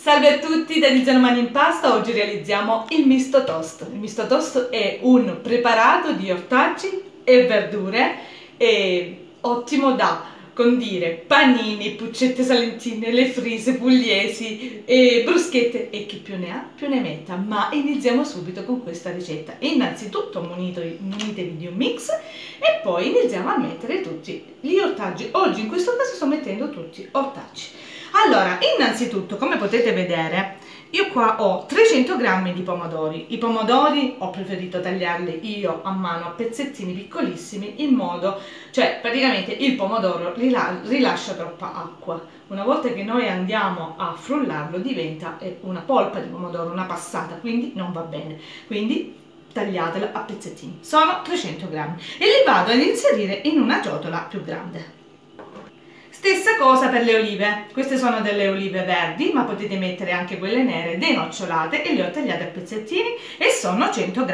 Salve a tutti da Tiziano Mani in Pasta. Oggi realizziamo il misto toast. Il misto toast è un preparato di ortaggi e verdure, è ottimo da condire panini, puccette salentine, le frise pugliesi, bruschette e chi più ne ha più ne metta. Ma iniziamo subito con questa ricetta. Innanzitutto munitevi di un mix e poi iniziamo a mettere tutti gli ortaggi. Oggi in questo caso sto mettendo tutti ortaggi. Allora, innanzitutto, come potete vedere, io qua ho 300 g di pomodori. I pomodori ho preferito tagliarli io a mano a pezzettini piccolissimi, in modo, cioè praticamente il pomodoro rilascia troppa acqua. Una volta che noi andiamo a frullarlo diventa una polpa di pomodoro, una passata, quindi non va bene. Quindi tagliatelo a pezzettini. Sono 300 g e li vado ad inserire in una ciotola più grande. Stessa cosa per le olive, queste sono delle olive verdi, ma potete mettere anche quelle nere denocciolate e le ho tagliate a pezzettini e sono 100 g.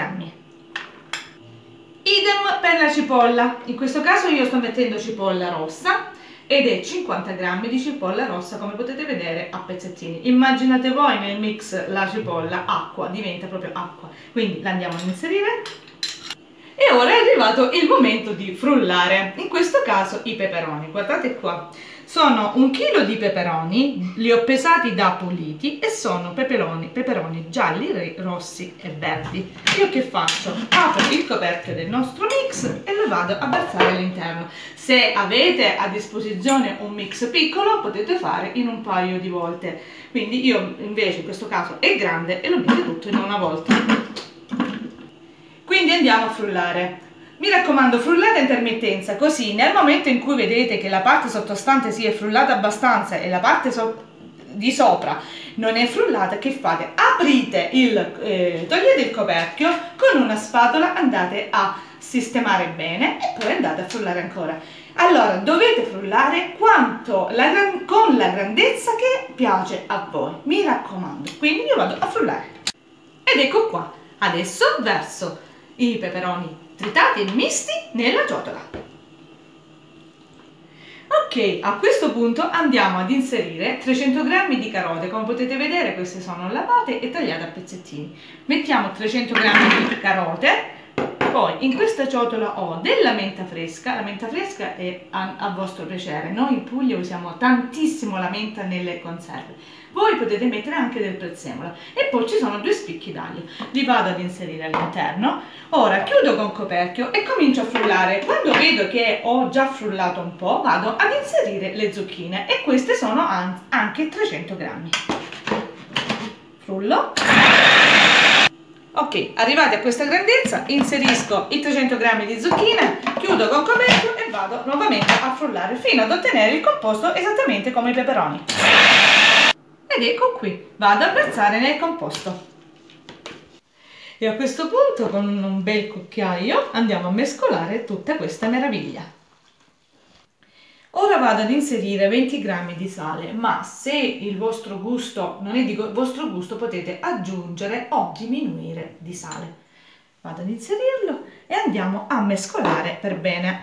Idem per la cipolla, in questo caso io sto mettendo cipolla rossa ed è 50 g di cipolla rossa, come potete vedere, a pezzettini. Immaginate voi nel mix la cipolla, acqua, diventa proprio acqua, quindi la andiamo ad inserire. E ora è arrivato il momento di frullare, in questo caso i peperoni. Guardate qua, sono 1 chilo di peperoni, li ho pesati da puliti e sono peperoni gialli, rossi e verdi. Io che faccio? Apro il coperchio del nostro mix e lo vado a versare all'interno. Se avete a disposizione un mix piccolo potete fare in un paio di volte, quindi io invece in questo caso è grande e lo metto tutto in una volta. Quindi andiamo a frullare. Mi raccomando, frullate a intermittenza, così nel momento in cui vedete che la parte sottostante si è frullata abbastanza e la parte di sopra non è frullata, che fate? Aprite togliete il coperchio, con una spatola andate a sistemare bene e poi andate a frullare ancora. Allora, dovete frullare con la grandezza che piace a voi, mi raccomando. Quindi io vado a frullare. Ed ecco qua, adesso verso i peperoni tritati e misti nella ciotola. Ok, a questo punto andiamo ad inserire 300 g di carote. Come potete vedere queste sono lavate e tagliate a pezzettini. Mettiamo 300 g di carote. Poi in questa ciotola ho della menta fresca. La menta fresca è a vostro piacere. Noi in Puglia usiamo tantissimo la menta nelle conserve. Voi potete mettere anche del prezzemolo. E poi ci sono 2 spicchi d'aglio. Li vado ad inserire all'interno. Ora chiudo con coperchio e comincio a frullare. Quando vedo che ho già frullato un po', vado ad inserire le zucchine. E queste sono anche 300 g. Frullo. Ok, arrivati a questa grandezza, inserisco i 300 g di zucchine, chiudo con coperchio e vado nuovamente a frullare fino ad ottenere il composto esattamente come i peperoni. Ed ecco qui, vado a versare nel composto. E a questo punto con un bel cucchiaio andiamo a mescolare tutta questa meraviglia. Ora vado ad inserire 20 g di sale, ma se il vostro gusto non è di vostro gusto potete aggiungere o diminuire di sale. Vado ad inserirlo e andiamo a mescolare per bene.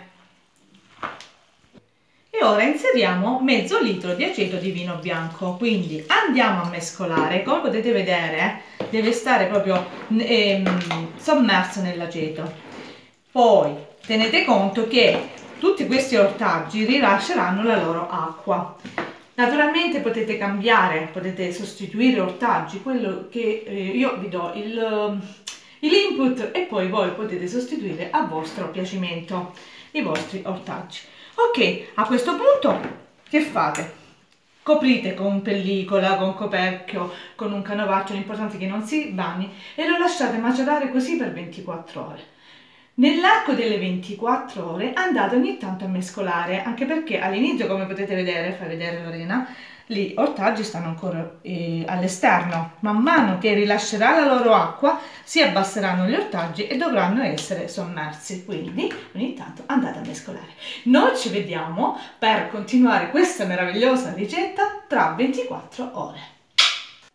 E ora inseriamo mezzo litro di aceto di vino bianco, quindi andiamo a mescolare. Come potete vedere deve stare proprio sommerso nell'aceto. Poi tenete conto che tutti questi ortaggi rilasceranno la loro acqua. Naturalmente potete cambiare, potete sostituire ortaggi, quello che io vi do l'input e poi voi potete sostituire a vostro piacimento i vostri ortaggi. Ok, a questo punto che fate? Coprite con pellicola, con coperchio, con un canovaccio, l'importante è che non si bagni e lo lasciate macerare così per 24 ore. Nell'arco delle 24 ore andate ogni tanto a mescolare, anche perché all'inizio, come potete vedere, fai vedere Lorena, gli ortaggi stanno ancora all'esterno. Man mano che rilascerà la loro acqua si abbasseranno gli ortaggi e dovranno essere sommersi, quindi ogni tanto andate a mescolare. Noi ci vediamo per continuare questa meravigliosa ricetta tra 24 ore.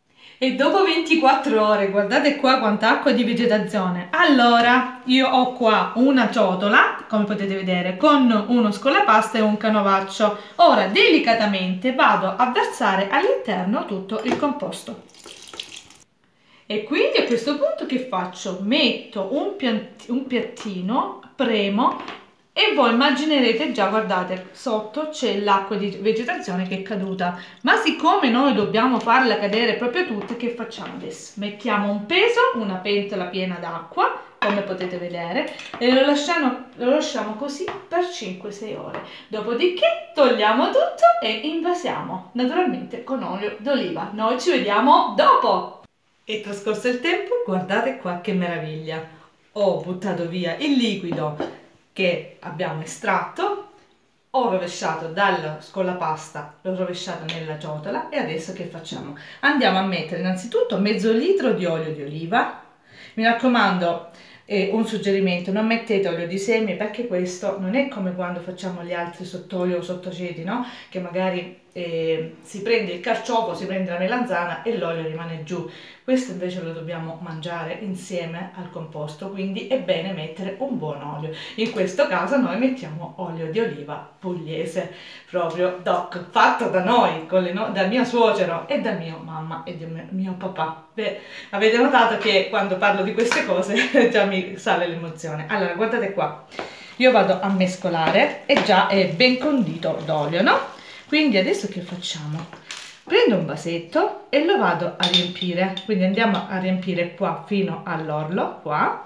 E dopo 24 ore, guardate qua quanta acqua di vegetazione. Allora, io ho qua una ciotola, come potete vedere, con uno scolapasta e un canovaccio. Ora, delicatamente vado a versare all'interno tutto il composto. E quindi a questo punto che faccio? Metto un piattino, premo, e voi immaginerete già, guardate, sotto c'è l'acqua di vegetazione che è caduta. Ma siccome noi dobbiamo farla cadere proprio tutta, che facciamo adesso? Mettiamo un peso, una pentola piena d'acqua, come potete vedere, e lo lasciamo così per 5-6 ore. Dopodiché togliamo tutto e invasiamo, naturalmente con olio d'oliva. Noi ci vediamo dopo! E trascorso il tempo, guardate qua che meraviglia! Ho buttato via il liquido che abbiamo estratto, ho rovesciato dal scolapasta, l'ho rovesciato nella ciotola e adesso che facciamo? Andiamo a mettere innanzitutto mezzo litro di olio di oliva. Mi raccomando, un suggerimento: non mettete olio di semi, perché questo non è come quando facciamo gli altri sottolio o sottoceti, no? Che magari si prende il carciofo, si prende la melanzana e l'olio rimane giù. Questo invece lo dobbiamo mangiare insieme al composto, quindi è bene mettere un buon olio. In questo caso noi mettiamo olio di oliva pugliese, proprio DOC, fatto da noi, da mio suocero e da mia mamma e da mio papà. Beh, avete notato che quando parlo di queste cose già mi sale l'emozione. Allora, guardate qua, io vado a mescolare e già è ben condito d'olio, no? Quindi adesso che facciamo? Prendo un vasetto e lo vado a riempire, quindi andiamo a riempire qua fino all'orlo, qua.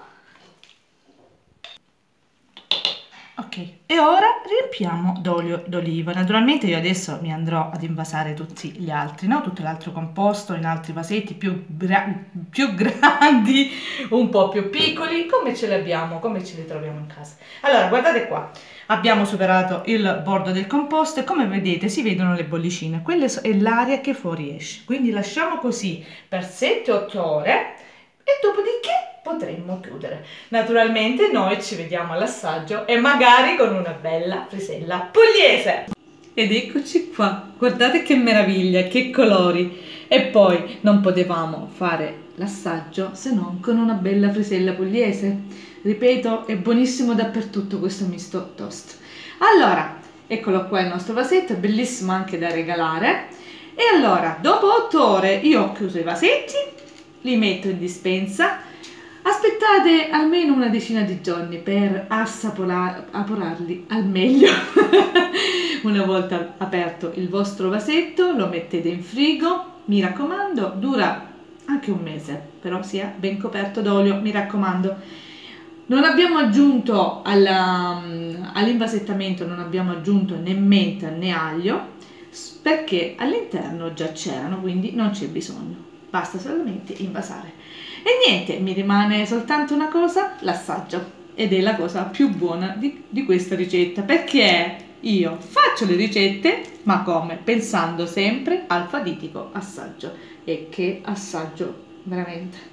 Ok, e ora riempiamo d'olio d'oliva. Naturalmente io adesso mi andrò ad invasare tutti gli altri, no? Tutto l'altro composto in altri vasetti più grandi, un po' più piccoli, come ce li abbiamo, come ce li troviamo in casa. Allora, guardate qua. Abbiamo superato il bordo del composto e come vedete si vedono le bollicine, quella è l'aria che fuoriesce. Quindi lasciamo così per 7-8 ore e dopodiché potremmo chiudere. Naturalmente noi ci vediamo all'assaggio e magari con una bella frisella pugliese. Ed eccoci qua, guardate che meraviglia, che colori! E poi non potevamo fare l'assaggio se non con una bella frisella pugliese. Ripeto, è buonissimo dappertutto questo misto toast. Allora, eccolo qua il nostro vasetto, è bellissimo anche da regalare. E allora, dopo 8 ore io ho chiuso i vasetti, li metto in dispensa. Aspettate almeno una decina di giorni per assaporarli al meglio. Una volta aperto il vostro vasetto, lo mettete in frigo, mi raccomando, dura anche un mese, però sia ben coperto d'olio, mi raccomando. Non abbiamo aggiunto all'invasettamento, non abbiamo aggiunto né menta né aglio, perché all'interno già c'erano, quindi non c'è bisogno, basta solamente invasare. E niente, mi rimane soltanto una cosa, l'assaggio, ed è la cosa più buona di questa ricetta, perché io faccio le ricette, ma come? Pensando sempre al fatidico assaggio. E che assaggio, veramente!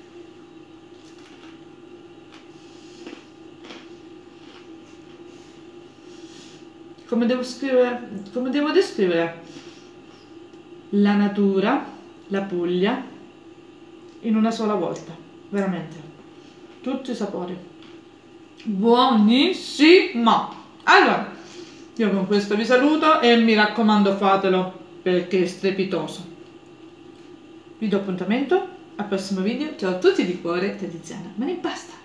Come devo descrivere la natura, la Puglia, in una sola volta, veramente, tutti i sapori, buonissima. Allora, io con questo vi saluto e mi raccomando fatelo perché è strepitoso. Vi do appuntamento al prossimo video, ciao a tutti di cuore da Tiziana, ma ne basta.